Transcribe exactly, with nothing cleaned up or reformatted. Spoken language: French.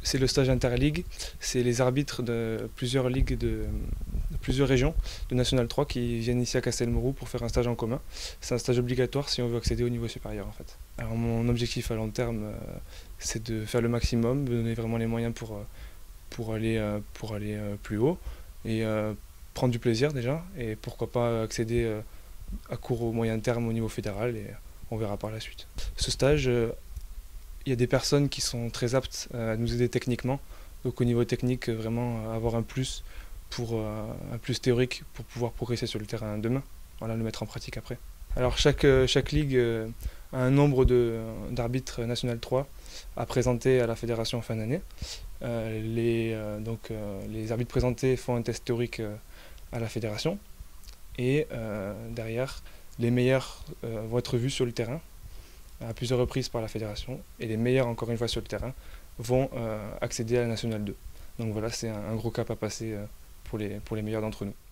C'est le stage interligue, c'est les arbitres de plusieurs ligues de, de plusieurs régions de National trois qui viennent ici à Castelmourou pour faire un stage en commun. C'est un stage obligatoire si on veut accéder au niveau supérieur en fait. Alors mon objectif à long terme, euh, c'est de faire le maximum, de donner vraiment les moyens pour, euh, pour aller, euh, pour aller euh, plus haut et euh, prendre du plaisir déjà et pourquoi pas accéder euh, à court ou moyen terme au niveau fédéral et on verra par la suite. Ce stage, euh, il y a des personnes qui sont très aptes à nous aider techniquement. Donc au niveau technique, vraiment avoir un plus, pour, euh, un plus théorique pour pouvoir progresser sur le terrain demain. Voilà, le mettre en pratique après. Alors chaque, chaque ligue a un nombre d'arbitres National trois à présenter à la fédération en fin d'année. Euh, les, euh, donc, euh, les arbitres présentés font un test théorique euh, à la fédération. Et euh, derrière, les meilleurs euh, vont être vus sur le terrain à plusieurs reprises par la fédération et les meilleurs, encore une fois sur le terrain, vont euh, accéder à la National deux. Donc voilà, c'est un, un gros cap à passer euh, pour les, pour les meilleurs d'entre nous.